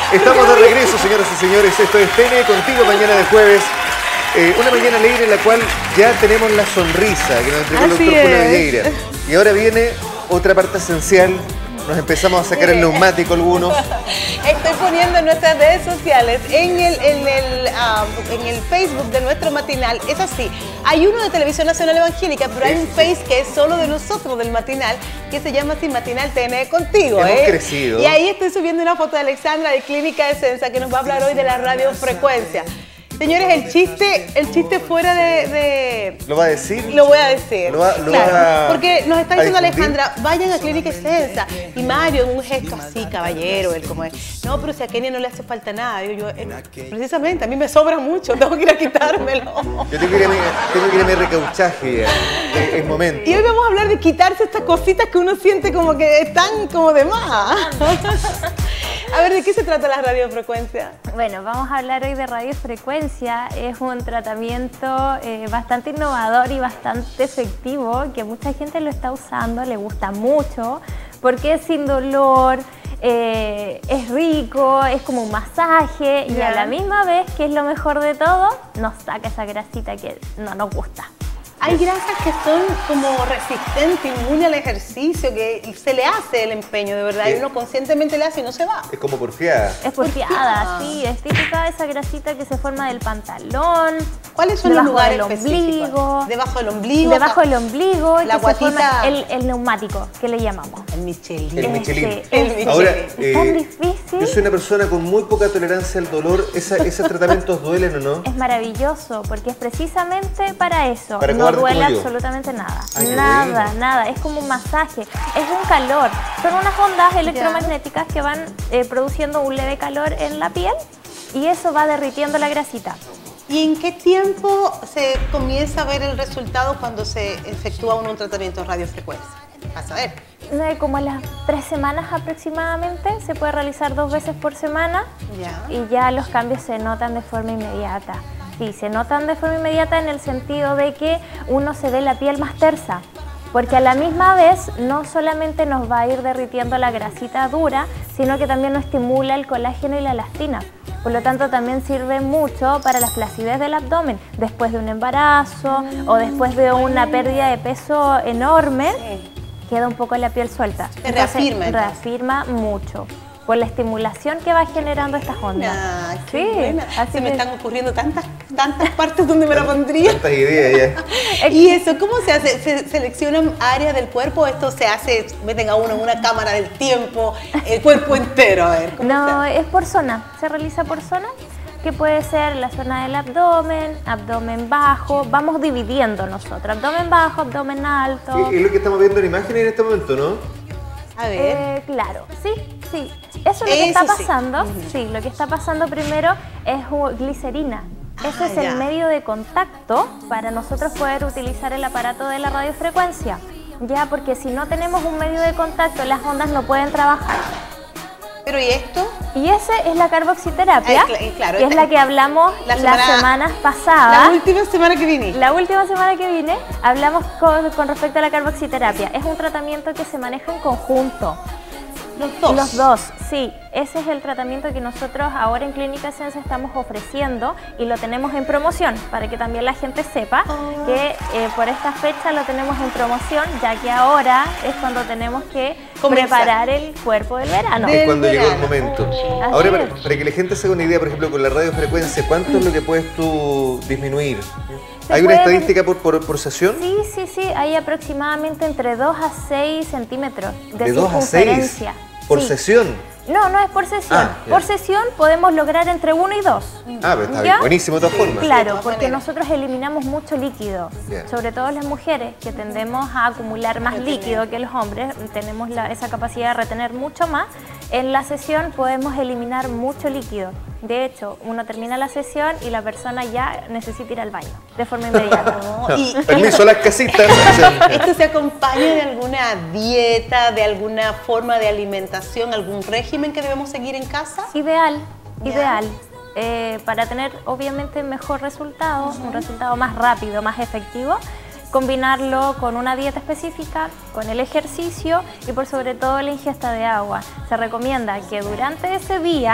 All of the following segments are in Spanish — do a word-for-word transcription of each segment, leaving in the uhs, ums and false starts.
Estamos de regreso, señoras y señores. Esto es T N Contigo, mañana de jueves. Eh, una mañana alegre en la cual ya tenemos la sonrisa que nos entregó el doctor Julio Villeira. Y ahora viene otra parte esencial. Nos empezamos a sacar el neumático algunos. Estoy poniendo en nuestras redes sociales, en el, en, el, um, en el Facebook de nuestro matinal. Es así, hay uno de Televisión Nacional Evangélica, pero hay un Face que es solo de nosotros, del matinal, que se llama así Matinal T N Contigo. Hemos ¿eh? crecido. Y ahí estoy subiendo una foto de Alexandra de Clínica Esensa, que nos va a hablar hoy de la radiofrecuencia. Señores, el chiste, el chiste fuera de, de... ¿Lo va a decir? Lo voy a decir. Lo va, lo claro, va a, porque nos está diciendo a Alejandra, vayan a Clínica Esensa. Y Mario, en un gesto así, caballero, él como es. No, pero si a Kenia no le hace falta nada. Yo, yo eh, precisamente, a mí me sobra mucho, tengo que ir a quitármelo. Yo tengo que ir a mi, tengo que ir a mi recauchaje ya, es, es momento. Y hoy vamos a hablar de quitarse estas cositas que uno siente como que están como de más. A ver, ¿de qué se trata la radiofrecuencia? Bueno, vamos a hablar hoy de radiofrecuencia. Es un tratamiento eh, bastante innovador y bastante efectivo, que mucha gente lo está usando, le gusta mucho, porque es sin dolor, eh, es rico, es como un masaje, yeah. Y a la misma vez, que es lo mejor de todo, nos saca esa grasita que no nos gusta. Hay grasas que son como resistentes, inmunes al ejercicio, que se le hace el empeño, de verdad, sí. Y uno conscientemente le hace y no se va. Es como porfiada. Es porfiada, sí, es típica esa grasita que se forma del pantalón. ¿Cuáles son los lugares del ombligo? Debajo del ombligo. Debajo del ombligo, la guatita. El, el neumático, que le llamamos. El Michelin. El Michelin. Ese, el Michelin. Ahora, es eh, tan difícil. Yo soy una persona con muy poca tolerancia al dolor. ¿Esa, ¿Esos tratamientos duelen o no? Es maravilloso, porque es precisamente para eso. Para no duele absolutamente nada. Ay, nada, bueno. nada. Es como un masaje. Es un calor. Son unas ondas electromagnéticas que van eh, produciendo un leve calor en la piel y eso va derritiendo la grasita. ¿Y en qué tiempo se comienza a ver el resultado cuando se efectúa un, un tratamiento de radiofrecuencia? A saber. Como a las tres semanas aproximadamente, se puede realizar dos veces por semana, ya. Y ya los cambios se notan de forma inmediata. Sí, se notan de forma inmediata en el sentido de que uno se ve la piel más tersa, porque a la misma vez no solamente nos va a ir derritiendo la grasita dura, sino que también nos estimula el colágeno y la elastina. Por lo tanto, también sirve mucho para la flacidez del abdomen, después de un embarazo o después de una pérdida de peso enorme, queda un poco la piel suelta. Se reafirma. Entonces, reafirma mucho por la estimulación que va generando estas ondas. Nah, qué sí, buena. así se me que... están ocurriendo tantas, tantas partes donde me la pondría. Tantas ideas ya. ¿Y eso cómo se hace? ¿Se seleccionan áreas del cuerpo? ¿Esto se hace, meten a uno en una cámara del tiempo, el cuerpo entero? A ver, ¿cómo No, se hace? es por zona, se realiza por zona, que puede ser la zona del abdomen, abdomen bajo, vamos dividiendo nosotros, abdomen bajo, abdomen alto. Sí, es lo que estamos viendo en imagen en este momento, ¿no? A ver. Eh, claro, sí, sí. Eso es lo que Eso está sí. pasando. Uh-huh. Sí, lo que está pasando primero es glicerina. Ese Ah, es ya. el medio de contacto para nosotros poder utilizar el aparato de la radiofrecuencia. Ya, porque si no tenemos un medio de contacto, las ondas no pueden trabajar. ¿Pero y esto? Y ese es la carboxiterapia, Ay, cl- claro, que es la que hablamos la las semana- semanas pasadas. La última semana que vine. La última semana que vine hablamos con, con respecto a la carboxiterapia. Es un tratamiento que se maneja en conjunto. Los dos. Los dos, sí. Ese es el tratamiento que nosotros ahora en Clínica Esensa estamos ofreciendo y lo tenemos en promoción para que también la gente sepa oh. que eh, por esta fecha lo tenemos en promoción, ya que ahora es cuando tenemos que Comenzar. preparar el cuerpo del verano. Es cuando llegó el verano. momento. Así Ahora, para, es. para que la gente se haga una idea, por ejemplo, con la radiofrecuencia, ¿cuánto es lo que puedes tú disminuir? Se ¿Hay una puede- estadística por, por, por sesión? Sí, sí, sí. Hay aproximadamente entre dos a seis centímetros de, ¿De dos a seis? circunferencia. ¿Por Sí. sesión? No, no es por sesión. Ah, ya. por sesión podemos lograr entre uno y dos. Ah, pero está ¿Ya? buenísimo de todas formas. de Claro, todas porque maneras. nosotros eliminamos mucho líquido, Yeah. sobre todo las mujeres que tendemos a acumular más líquido que los hombres, tenemos la- esa capacidad de retener mucho más. En la sesión podemos eliminar mucho líquido. De hecho, uno termina la sesión y la persona ya necesita ir al baño de forma inmediata. No, y Permiso a las casitas. O sea, ¿esto se acompaña de alguna dieta, de alguna forma de alimentación, algún régimen que debemos seguir en casa? Ideal, Ya. ideal. Eh, para tener obviamente mejor resultado, un resultado más rápido, más efectivo, combinarlo con una dieta específica, con el ejercicio y por sobre todo la ingesta de agua. Se recomienda que durante ese día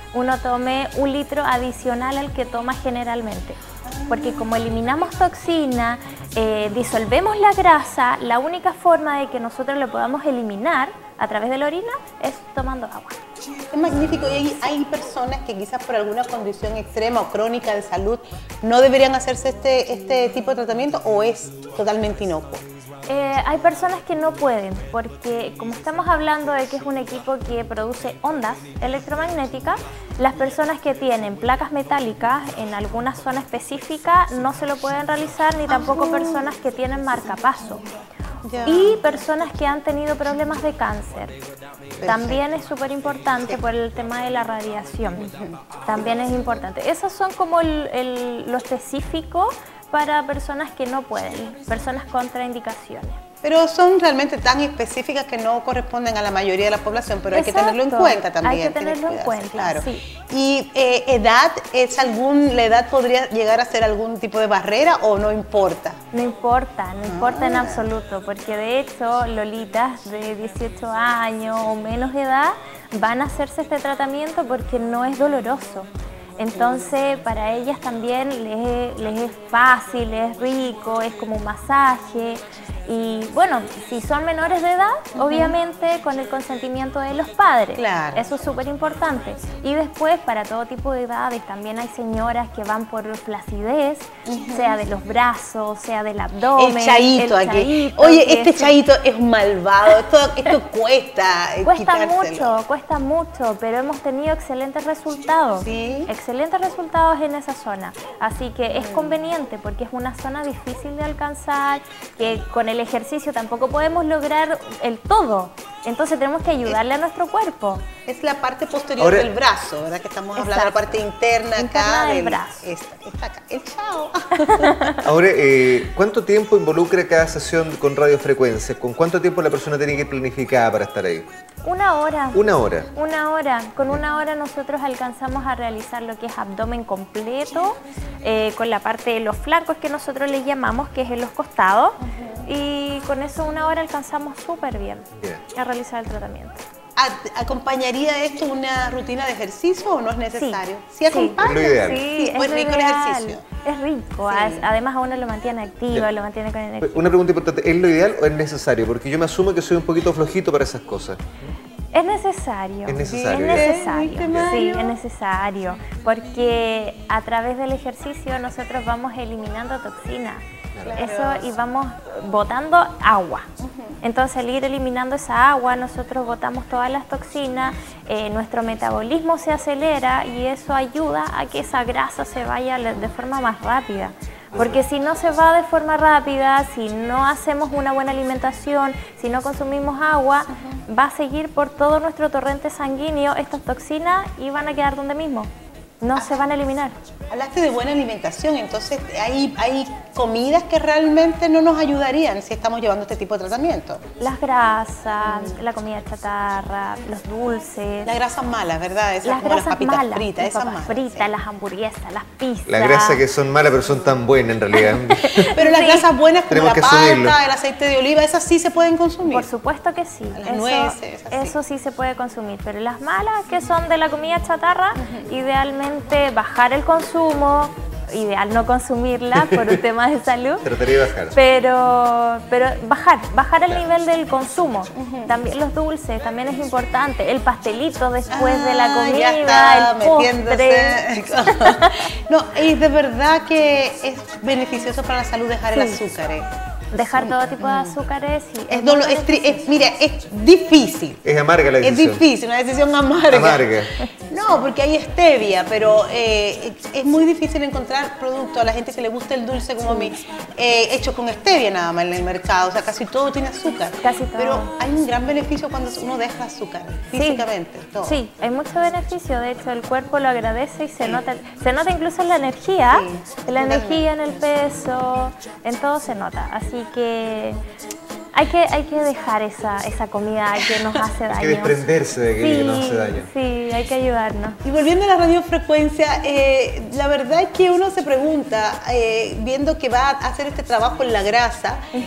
uno tome un litro adicional al que toma generalmente. Porque como eliminamos toxina, eh, disolvemos la grasa, la única forma de que nosotros lo podamos eliminar a través de la orina es tomando agua. Es magnífico. Y hay, hay personas que quizás por alguna condición extrema o crónica de salud no deberían hacerse este, este tipo de tratamiento, ¿o es totalmente inocuo? Eh, hay personas que no pueden, porque como estamos hablando de que es un equipo que produce ondas electromagnéticas, las personas que tienen placas metálicas en alguna zona específica no se lo pueden realizar, ni tampoco Ajá. personas que tienen marcapaso. Ya. Y personas que han tenido problemas de cáncer. Perfecto. También es súper importante sí. por el tema de la radiación. Uh-huh. También es importante. Esos son como el, el, lo específico para personas que no pueden, personas contraindicaciones. Pero son realmente tan específicas que no corresponden a la mayoría de la población, pero Exacto. hay que tenerlo en cuenta también. Hay que tenerlo en cuenta, claro. Sí. ¿Y eh, edad, es algún, la edad podría llegar a ser algún tipo de barrera o no importa? No importa, no importa ah. en absoluto, porque de hecho lolitas de dieciocho años o menos de edad van a hacerse este tratamiento porque no es doloroso. Entonces para ellas también les, les es fácil, es rico, es como un masaje. Y bueno, si son menores de edad, uh-huh. obviamente con el consentimiento de los padres. Claro. Eso es súper importante. Y después, para todo tipo de edades, también hay señoras que van por flacidez, uh-huh. sea de los brazos, sea del abdomen. El chaíto el aquí. Chaíto, Oye, este es... chaíto es malvado, esto, esto cuesta Cuesta quitárselo. mucho, cuesta mucho, pero hemos tenido excelentes resultados. ¿Sí? Excelentes resultados en esa zona. Así que es conveniente porque es una zona difícil de alcanzar, que con el el ejercicio tampoco podemos lograr el todo, entonces tenemos que ayudarle a nuestro cuerpo. Es la parte posterior Ahora, del brazo, ¿verdad? Que estamos hablando exacto. de la parte interna, interna acá del, del brazo. Esta, esta acá, el chao. Ahora, eh, ¿cuánto tiempo involucra cada sesión con radiofrecuencia? ¿Con cuánto tiempo la persona tiene que ir planificada para estar ahí? Una hora. Una hora. Una hora. Con una hora nosotros alcanzamos a realizar lo que es abdomen completo, eh, con la parte de los flancos que nosotros le llamamos, que es en los costados. Uh-huh. Y con eso una hora alcanzamos súper bien yeah. a realizar el tratamiento. ¿Acompañaría esto una rutina de ejercicio o no es necesario? Sí, ¿Sí acompaña? Es lo ideal. Sí, sí, es rico el ejercicio. Es rico, sí. Además a uno lo mantiene activo, yeah. lo mantiene con energía. Una pregunta importante, ¿es lo ideal o es necesario? Porque yo me asumo que soy un poquito flojito para esas cosas. Es necesario. Es necesario. Es necesario, sí, es necesario. Porque a través del ejercicio nosotros vamos eliminando toxinas. Claro. Eso y vamos botando agua. Uh-huh. Entonces al ir eliminando esa agua nosotros botamos todas las toxinas, eh, nuestro metabolismo se acelera y eso ayuda a que esa grasa se vaya de forma más rápida. Porque si no se va de forma rápida, si no hacemos una buena alimentación, si no consumimos agua, uh-huh. va a seguir por todo nuestro torrente sanguíneo estas toxinas y van a quedar donde mismo. No ah, se van a eliminar. Hablaste de buena alimentación, entonces hay, hay comidas que realmente no nos ayudarían si estamos llevando este tipo de tratamiento. Las grasas, mm. la comida chatarra, los dulces. Las grasas malas, ¿verdad? Esas las como grasas las papitas malas, fritas, las esas papas malas. fritas, Sí. las hamburguesas, las pizzas. Las grasas que son malas pero son tan buenas en realidad. Pero las sí. grasas buenas como Tenemos la palta, el aceite de oliva, esas sí se pueden consumir. Por supuesto que sí. Las eso, nueces, eso sí se puede consumir, pero las malas que son de la comida chatarra, uh-huh. idealmente bajar el consumo, ideal no consumirla por un tema de salud. Trataría de bajar. Pero, pero bajar, bajar el claro. nivel del consumo. Uh-huh. También los dulces, también es importante. El pastelito después ah, de la comida, ya está, el postre. No, y de verdad que es beneficioso para la salud dejar sí. el azúcar. ¿eh? Dejar todo tipo de azúcares. Y es, dolo, es, es, mira, es difícil. Es amarga la decisión. Es difícil, una decisión amarga. Amarga. No, porque hay stevia, pero eh, es muy difícil encontrar productos a la gente que le gusta el dulce como a mí, eh, hecho con stevia nada más en el mercado. O sea, casi todo tiene azúcar. Casi todo. Pero hay un gran beneficio cuando uno deja azúcar, físicamente. Sí, todo. sí, hay mucho beneficio. De hecho, el cuerpo lo agradece y se sí. nota. Se nota incluso en la energía, sí, en la energía, en el peso, en todo se nota. Así que hay que, hay que dejar esa, esa comida que nos hace daño. Hay que desprenderse de aquello sí, que nos hace daño. Sí, hay que ayudarnos. Y volviendo a la radiofrecuencia, eh, la verdad es que uno se pregunta, eh, viendo que va a hacer este trabajo en la grasa, uh-huh.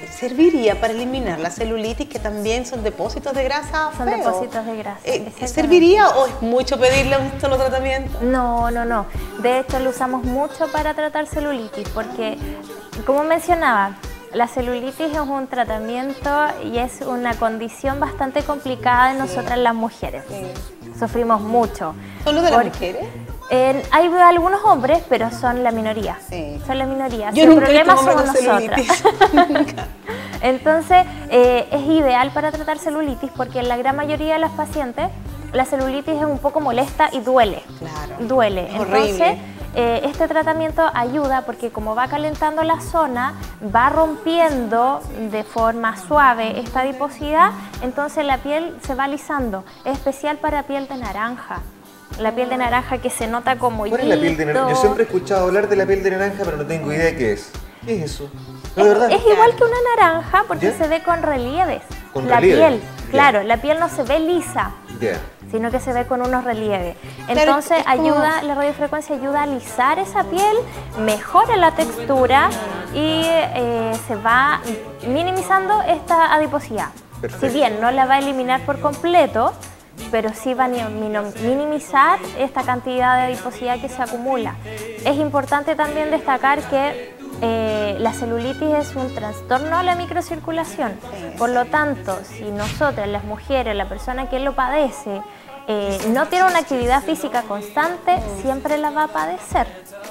¿serviría para eliminar la celulitis, que también son depósitos de grasa Son feos? depósitos de grasa. Eh, ¿Serviría o es mucho pedirle un solo tratamiento? No, no, no. De hecho, lo usamos mucho para tratar celulitis porque, como mencionaba, la celulitis es un tratamiento y es una condición bastante complicada en nosotras las mujeres. Sí. Sufrimos mucho. ¿Solo de las mujeres? Eh, hay algunos hombres, pero son la minoría. Sí. Son la minoría. Yo el nunca problema he visto somos nosotras. Nunca. Entonces, eh, es ideal para tratar celulitis porque en la gran mayoría de las pacientes la celulitis es un poco molesta y duele. Claro. Duele. Es Entonces, horrible. Eh, este tratamiento ayuda porque como va calentando la zona, va rompiendo de forma suave esta adiposidad, entonces la piel se va alisando. Es especial para piel de naranja. La piel de naranja que se nota como ¿Cuál es la piel de naranja? Yo siempre he escuchado hablar de la piel de naranja, pero no tengo idea de qué es. ¿Qué es eso? No, es, de verdad. es igual que una naranja porque ¿Ya? se ve con relieves. ¿Con la relieve? piel, Ya. claro, la piel no se ve lisa. Ya. Sino que se ve con unos relieves. Claro, Entonces es como... ayuda, la radiofrecuencia ayuda a alisar esa piel, mejora la textura y eh, se va minimizando esta adiposidad. Perfecto. Si bien no la va a eliminar por completo, pero sí va a minimizar esta cantidad de adiposidad que se acumula. Es importante también destacar que Eh, la celulitis es un trastorno de la microcirculación, por lo tanto, si nosotras, las mujeres, la persona que lo padece, eh, no tiene una actividad física constante, siempre la va a padecer.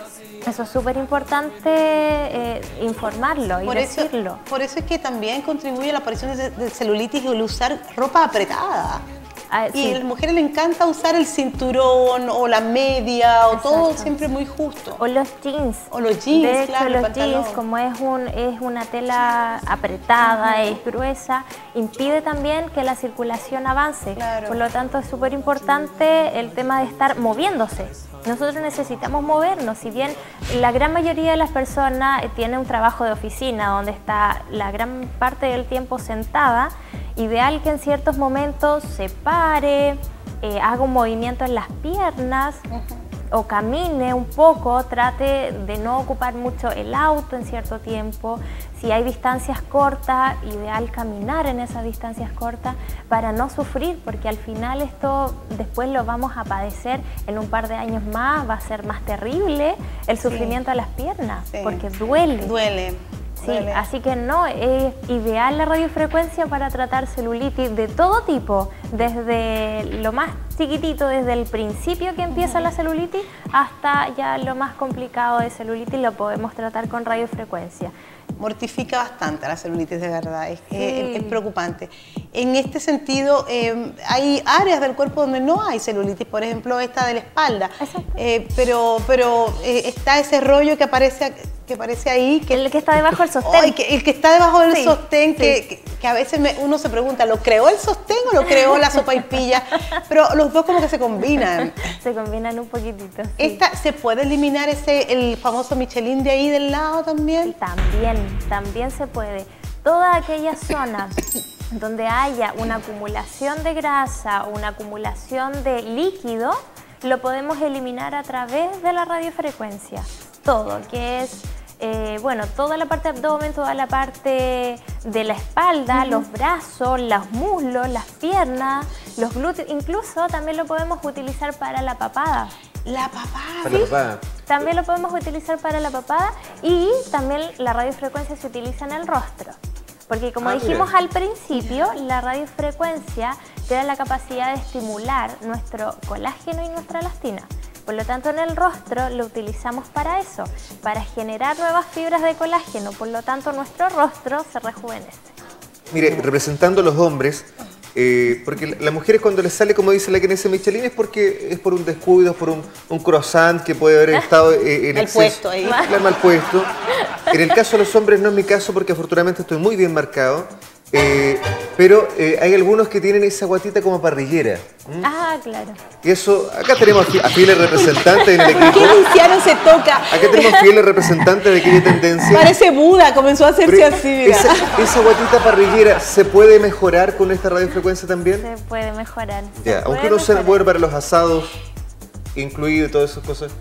Eso es súper importante eh, informarlo y por decirlo. Eso, por eso es que también contribuye a la aparición de, de celulitis el usar ropa apretada. Ah, y sí. a las mujeres les encanta usar el cinturón o la media o Exacto. todo siempre muy justo. O los jeans. O los jeans, De hecho, claro, los pantalón. jeans, como es, un, es una tela apretada, es gruesa, impide también que la circulación avance. Claro. Por lo tanto, es súper importante el tema de estar moviéndose. Nosotros necesitamos movernos, si bien la gran mayoría de las personas tiene un trabajo de oficina donde está la gran parte del tiempo sentada, ideal que en ciertos momentos se pare, eh, haga un movimiento en las piernas, uh-huh. o camine un poco, trate de no ocupar mucho el auto en cierto tiempo. Si hay distancias cortas, ideal caminar en esas distancias cortas para no sufrir, porque al final esto después lo vamos a padecer en un par de años más, va a ser más terrible el sufrimiento sí. a las piernas, sí. porque duele. Duele. Sí, duele. Así que no, es ideal la radiofrecuencia para tratar celulitis de todo tipo, desde lo más chiquitito, desde el principio que empieza la celulitis hasta ya lo más complicado de celulitis lo podemos tratar con radiofrecuencia. Mortifica bastante la celulitis, de verdad, es, sí. es, es preocupante. En este sentido, eh, hay áreas del cuerpo donde no hay celulitis, por ejemplo, esta de la espalda, eh, pero, pero eh, está ese rollo que aparece, que aparece ahí. Que, el que está debajo del sostén. Oh, el, que, el que está debajo del sí, sostén, que, sí. que, que a veces me, uno se pregunta, ¿lo creó el sostén o lo creó la sopaipilla? Pero los dos como que se combinan. Se combinan un poquitito. Sí. Esta, ¿se puede eliminar ese, el famoso Michelin de ahí del lado también? También. También se puede. Toda aquella zona donde haya una acumulación de grasa o una acumulación de líquido, lo podemos eliminar a través de la radiofrecuencia. Todo, que es, eh, bueno, toda la parte de abdomen, toda la parte de la espalda, uh-huh. los brazos, los muslos, las piernas, los glúteos, incluso también lo podemos utilizar para la papada. La papada. Para la papada. También lo podemos utilizar para la papada y también la radiofrecuencia se utiliza en el rostro. Porque como ah, dijimos mira. al principio, la radiofrecuencia tiene la capacidad de estimular nuestro colágeno y nuestra elastina. Por lo tanto, en el rostro lo utilizamos para eso, para generar nuevas fibras de colágeno. Por lo tanto, nuestro rostro se rejuvenece. Mire, representando a los hombres, Eh, porque las mujeres cuando les sale, como dice la Kenesa Michelin, es porque es por un descuido, es por un, un croissant que puede haber estado eh, en el exceso. Puesto ahí. Claro, mal puesto. En el caso de los hombres no es mi caso porque afortunadamente estoy muy bien marcado. Eh, pero eh, hay algunos que tienen esa guatita como parrillera. ¿Mm? Ah, claro. Y eso, acá tenemos a fieles representantes en el equipo. ¿Qué Luciano se toca? Acá tenemos fieles representantes de aquella tendencia. Parece Buda, comenzó a hacerse Pero así, mira. Esa, esa guatita parrillera, ¿se puede mejorar con esta radiofrecuencia también? Se puede mejorar. Ya, se aunque puede no sea mejorar. bueno para los asados, incluido y todas esas cosas.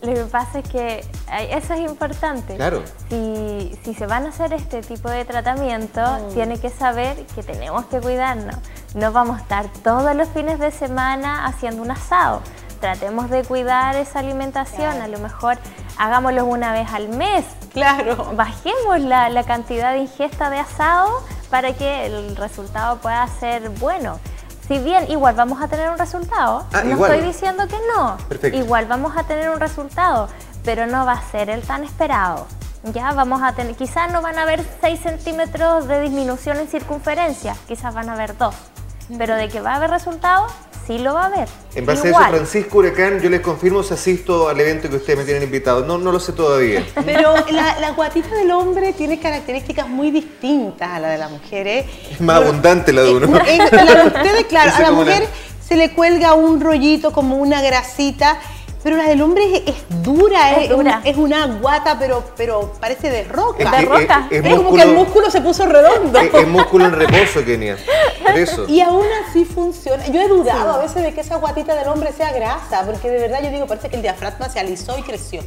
Lo que pasa es que eso es importante. Claro. Si, si se van a hacer este tipo de tratamiento, mm. tiene que saber que tenemos que cuidarnos. No vamos a estar todos los fines de semana haciendo un asado. Tratemos de cuidar esa alimentación, claro. A lo mejor hagámoslo una vez al mes. Claro. Bajemos la, la cantidad de ingesta de asado para que el resultado pueda ser bueno. Si bien igual vamos a tener un resultado, ah, no igual. estoy diciendo que no, Perfecto. Igual vamos a tener un resultado, pero no va a ser el tan esperado. Ya vamos a tener, quizás no van a haber seis centímetros de disminución en circunferencia, quizás van a haber dos, pero de que va a haber resultado, sí lo va a haber. En base igual. a eso, Francisco Huracán, yo les confirmo si asisto al evento que ustedes me tienen invitado. No, no lo sé todavía. Pero la, la guatita del hombre tiene características muy distintas a la de la mujer, ¿eh? Es más Pero, abundante la de uno. Eh, eh, la de ustedes, claro, a la mujer la... se le cuelga un rollito como una grasita, pero la del hombre es, es dura, es, es, dura. Un, es una guata, pero, pero parece de roca. Es de roca. Es, es, es como que el músculo se puso redondo. Es, es músculo en reposo, Kenia. Por eso. Y aún así funciona. Yo he dudado sí. a veces de que esa guatita del hombre sea grasa, porque de verdad yo digo, parece que el diafragma se alisó y creció.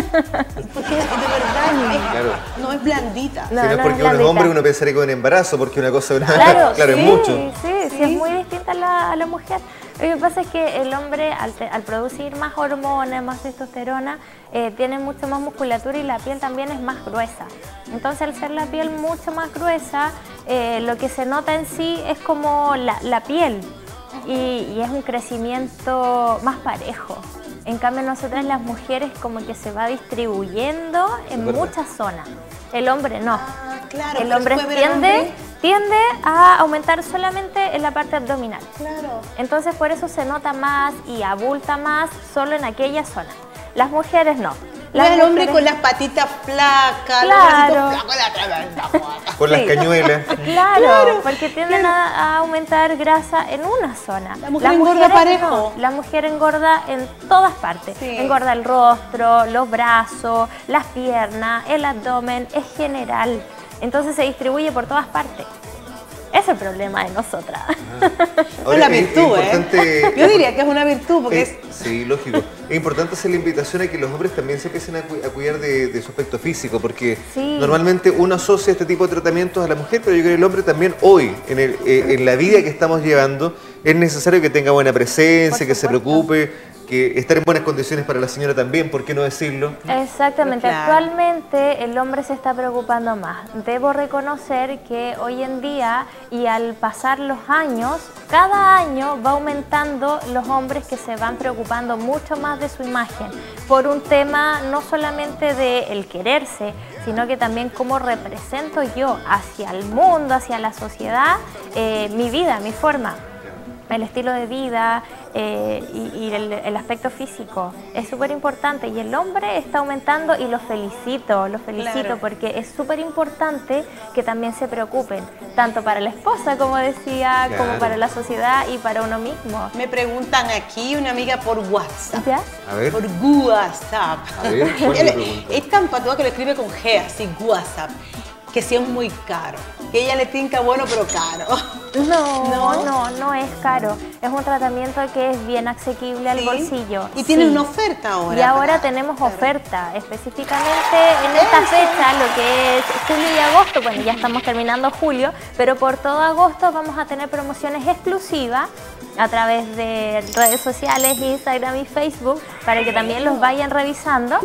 Porque de verdad no es, claro. no es blandita. No, si no es porque no uno es hombre, uno pensaría que es un embarazo, porque una cosa una... Claro, claro sí, es mucho. Sí, sí, sí, es muy distinta a la, a la mujer. Lo que pasa es que el hombre, al, te, al producir más hormonas, más testosterona, eh, tiene mucho más musculatura y la piel también es más gruesa. Entonces, al ser la piel mucho más gruesa, eh, lo que se nota en sí es como la, la piel y, y es un crecimiento más parejo. En cambio, nosotras las mujeres como que se va distribuyendo en muchas zonas. El hombre no. Ah, claro, el hombre tiende, tiende a aumentar solamente en la parte abdominal. Claro. Entonces por eso se nota más y abulta más solo en aquella zona. Las mujeres no. Las el hombre con las patitas flacas, claro. los flacos, la tremenda con las cañuelas. Claro, claro, porque tienden claro. a, a aumentar grasa en una zona. La mujer la engorda parejo. No, la mujer engorda en todas partes. Sí. Engorda el rostro, los brazos, las piernas, el abdomen, es general. Entonces se distribuye por todas partes. Ese es el problema de nosotras. Ah. Ahora, es la virtud, es, es ¿eh? Yo diría que es una virtud porque es... es... Sí, lógico. Es importante hacer la invitación a que los hombres también se empiecen a, cu a cuidar de, de su aspecto físico, porque sí. normalmente uno asocia este tipo de tratamientos a la mujer, pero yo creo que el hombre también hoy, en, el, eh, en la vida que estamos llevando, es necesario que tenga buena presencia, que se preocupe, que estar en buenas condiciones para la señora también, ¿por qué no decirlo? Exactamente, claro. Actualmente el hombre se está preocupando más. Debo reconocer que hoy en día y al pasar los años, cada año va aumentando los hombres que se van preocupando mucho más de su imagen, por un tema no solamente de el quererse, sino que también cómo represento yo hacia el mundo, hacia la sociedad, eh, mi vida, mi forma. El estilo de vida eh, y, y el, el aspecto físico es súper importante y el hombre está aumentando y los felicito, los felicito claro. porque es súper importante que también se preocupen, tanto para la esposa, como decía, claro. como para la sociedad y para uno mismo. Me preguntan aquí una amiga por WhatsApp. ¿Ya? A ver. Por WhatsApp. A ver, es tan patúa que lo escribe con G, así, WhatsApp. Que sí es muy caro, que ella le tinca bueno pero caro. No, no, no, no es caro. Es un tratamiento que es bien asequible al ¿Sí? bolsillo. Y tiene sí. una oferta ahora. Y ahora para... tenemos claro. oferta, específicamente en esta fecha, lo que es julio y agosto. Bueno, ya estamos terminando julio, pero por todo agosto vamos a tener promociones exclusivas a través de redes sociales, Instagram y Facebook, para que también los vayan revisando.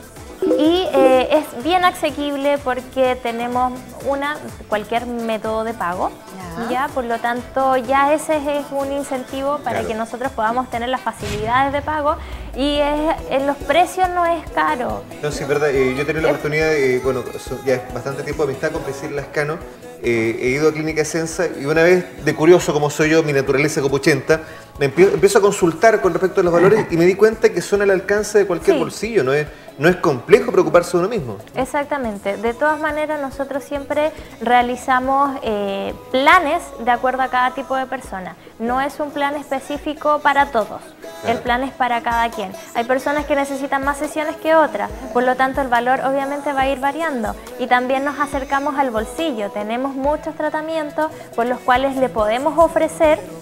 Y eh, es bien asequible porque tenemos una cualquier método de pago, ya, ya por lo tanto ya ese es un incentivo para claro. que nosotros podamos tener las facilidades de pago y es, en los precios no es caro. No, sí, es verdad, eh, yo he tenido la oportunidad, de, bueno, ya es bastante tiempo de amistad con Priscila Lascano, eh, he ido a Clínica Esenza y una vez, de curioso como soy yo, mi naturaleza copuchenta, me empiezo, empiezo a consultar con respecto a los valores y me di cuenta que son al alcance de cualquier sí. bolsillo, no es... No es complejo preocuparse de uno mismo. Exactamente. De todas maneras, nosotros siempre realizamos eh, planes de acuerdo a cada tipo de persona. No es un plan específico para todos. Claro. El plan es para cada quien. Hay personas que necesitan más sesiones que otras. Por lo tanto, el valor obviamente va a ir variando. Y también nos acercamos al bolsillo. Tenemos muchos tratamientos por los cuales le podemos ofrecer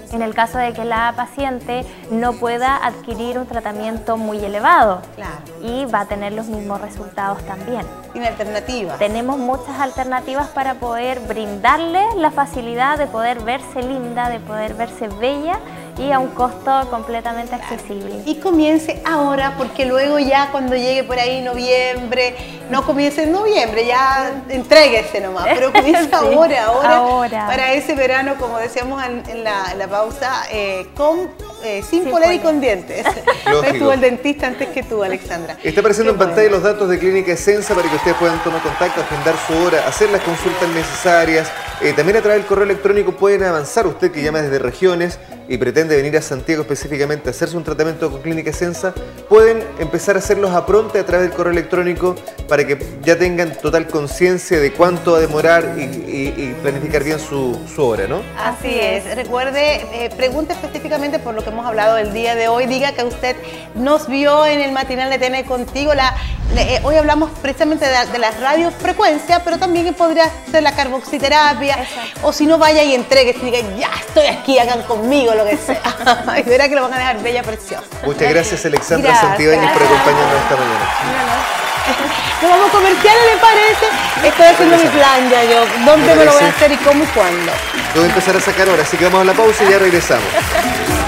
en el caso de que la paciente no pueda adquirir un tratamiento muy elevado. Claro. Y va a tener los mismos resultados también. ¿Tiene alternativas? Tenemos muchas alternativas para poder brindarle la facilidad de poder verse linda, de poder verse bella y a un costo completamente accesible. Y comience ahora, porque luego ya cuando llegue por ahí noviembre, no comience en noviembre, ya entréguese nomás, pero comience sí, ahora, ahora, ahora, para ese verano, como decíamos en, en, la, en la pausa, eh, con, eh, sin sí, poler y con dientes. Estuvo el dentista antes que tú, Alexandra. Está apareciendo en bueno. pantalla los datos de Clínica Essenza para que ustedes puedan tomar contacto, agendar su hora, hacer las consultas necesarias. Eh, también a través del correo electrónico pueden avanzar, usted que llama desde regiones y pretende venir a Santiago específicamente a hacerse un tratamiento con Clínica Essenza, pueden empezar a hacerlos a pronto a través del correo electrónico para que ya tengan total conciencia de cuánto va a demorar y, y, y planificar bien su, su hora, ¿no? Así es. Recuerde, eh, pregunte específicamente por lo que hemos hablado el día de hoy. Diga que usted nos vio en el matinal de T N Contigo. La, eh, hoy hablamos precisamente de, de la radiofrecuencia, pero también podría ser la carboxiterapia. Exacto. O si no, vaya y entregue, y diga, ya estoy aquí, hagan conmigo lo que sea. Y verá que lo van a dejar bella, preciosa. Muchas gracias, Alexandra Santibáñez, por acompañarnos esta mañana. Nos vamos a comerciales, ¿le parece? Estoy haciendo mi plan ya yo. ¿Dónde me, me lo voy a hacer y cómo y cuándo? Yo voy a empezar a sacar ahora, así que vamos a la pausa y ya regresamos.